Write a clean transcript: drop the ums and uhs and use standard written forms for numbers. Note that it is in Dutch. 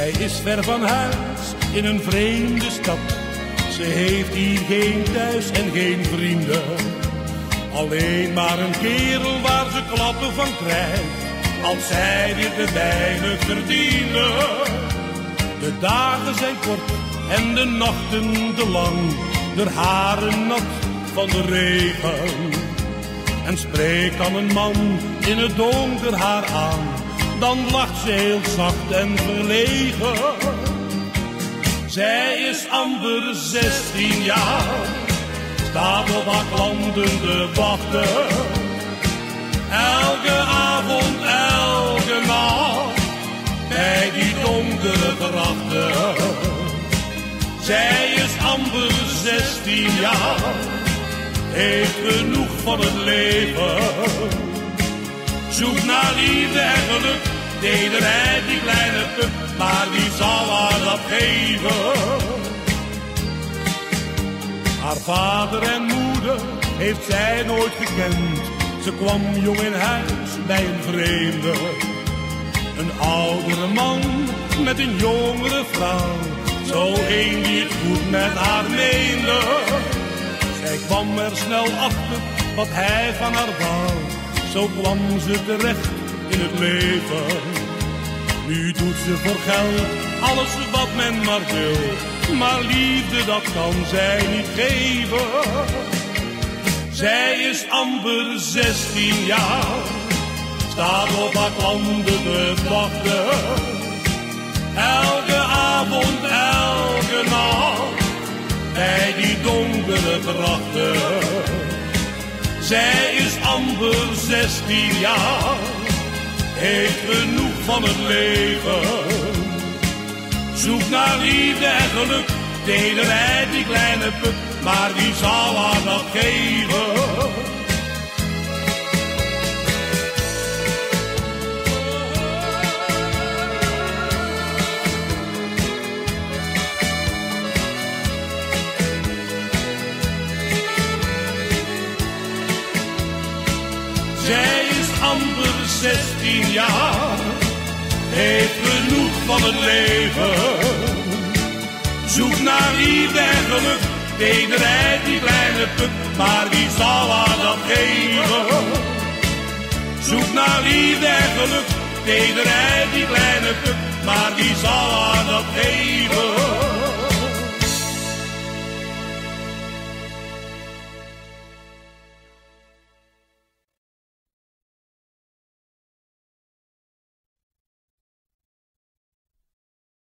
Zij is ver van huis in een vreemde stad. Ze heeft hier geen thuis en geen vrienden. Alleen maar een kerel waar ze klappen van krijgt, als zij weer te weinig verdienen. De dagen zijn kort en de nachten te lang, de haren nat van de regen. En spreekt dan een man in het donker haar aan, dan lacht ze heel zacht en verlegen. Zij is amper 16 jaar, staat op haar klanten te wachten. Elke avond, elke nacht, bij die donkere grachten. Zij is amper 16 jaar, heeft genoeg van het leven. Zoekt naar liefde en geluk, tederheid die kleine pup, maar wie zal haar dat geven? Haar vader en moeder heeft zij nooit gekend. Ze kwam jong in huis bij een vreemde. Een oudere man met een jongere vrouw, zo een die het goed met haar meende. Zij kwam er snel achter wat hij van haar wou, zo kwam ze terecht in het leven. Nu doet ze voor geld alles wat men maar wil, maar liefde dat kan zij niet geven. Zij is amper 16 jaar, staat op haar klanten te wachten. Elke avond, elke nacht, bij die donkere grachten. Zij is amper 16 jaar, heeft genoeg van het leven. Zoekt naar liefde en geluk, tederheid die kleine pup, maar wie zal haar dat geven? Zij is amper 16 jaar, heeft genoeg van het leven. Zoekt naar liefde en geluk, tederheid die kleine pup, maar wie zal haar dat geven? Zoekt naar liefde en geluk, tederheid die kleine pup, maar wie zal haar dat geven?